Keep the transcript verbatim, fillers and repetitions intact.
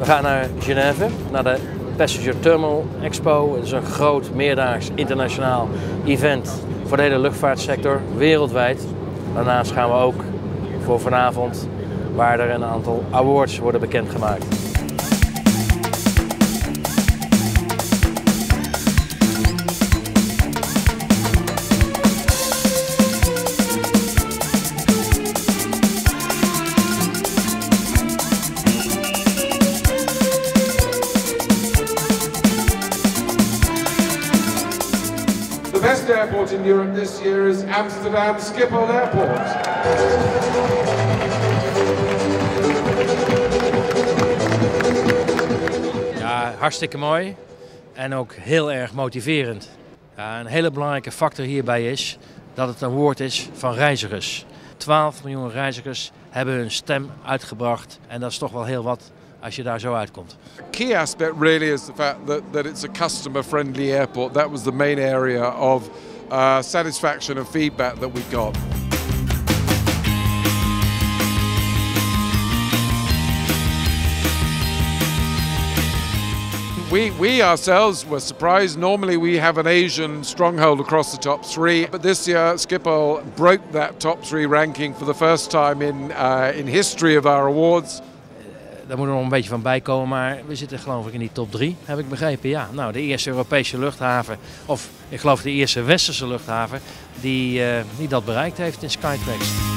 gaan naar Genève, naar de Passenger Terminal Expo. Het is een groot meerdaags internationaal event voor de hele luchtvaartsector, wereldwijd. Daarnaast gaan we ook voor vanavond, waar er een aantal awards worden bekendgemaakt. The best airport in Europe this year is Amsterdam Schiphol Airport. Ja, hartstikke mooi en ook heel erg motiverend. Ja, een hele belangrijke factor hierbij is dat het een woord is van reizigers. twaalf miljoen reizigers hebben hun stem uitgebracht en dat is toch wel heel wat als je daar zo uitkomt. A key aspect really is the fact that, that it's a customer-friendly airport. That was the main area of uh, satisfaction and feedback that we got. We, we ourselves were surprised. Normally we have an Asian stronghold across the top three, but this year Schiphol broke that top three ranking for the first time in, uh, in history of our awards. Daar moet er nog een beetje van bijkomen, maar we zitten geloof ik in die top drie, heb ik begrepen. Ja, nou, de eerste Europese luchthaven, of ik geloof de eerste Westerse luchthaven, die, uh, die dat bereikt heeft in Skytrax.